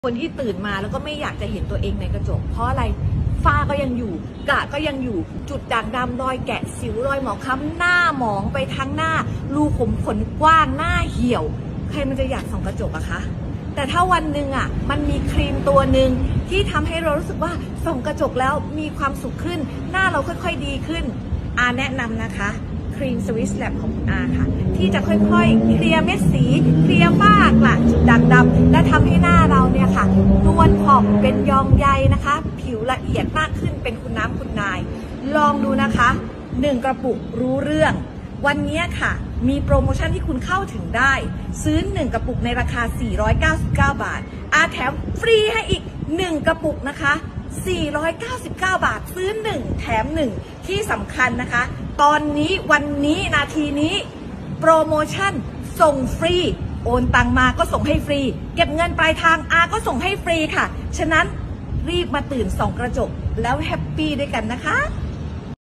คนที่ตื่นมาแล้วก็ไม่อยากจะเห็นตัวเองในกระจกเพราะอะไรฝ้าก็ยังอยู่กระก็ยังอยู่จุดด่างดำรอยแกะสิวรอยหมองคล้ำหน้าหมองไปทั้งหน้ารูขุมขนกว้างหน้าเหี่ยวใครมันจะอยากส่องกระจกอะคะแต่ถ้าวันหนึ่งอะมันมีครีมตัวหนึ่งที่ทำให้เรารู้สึกว่าส่องกระจกแล้วมีความสุขขึ้นหน้าเราค่อยๆดีขึ้นแนะนำนะคะครีมสวิสแลบของคุณค่ะที่จะค่อยๆเคลียร์เม็ดสีเคลียร์ฝ้ากระจุดด่างดำและทำให้หน้าเราเนี่ยค่ะนวลผ่องเป็นยองใยนะคะผิวละเอียดมากขึ้นเป็นคุณน้ำคุณนายลองดูนะคะ1กระปุกรู้เรื่องวันนี้ค่ะมีโปรโมชั่นที่คุณเข้าถึงได้ซื้อ1กระปุกในราคา499 บาทแถมฟรีให้อีก1กระปุกนะคะ499 บาทซื้อ1แถม1ที่สำคัญนะคะตอนนี้วันนี้นาทีนี้โปรโมชั่นส่งฟรีโอนตังมาก็ส่งให้ฟรีเก็บเงินปลายทางก็ส่งให้ฟรีค่ะฉะนั้นรีบมาตื่นส่องกระจกแล้วแฮปปี้ด้วยกันนะคะ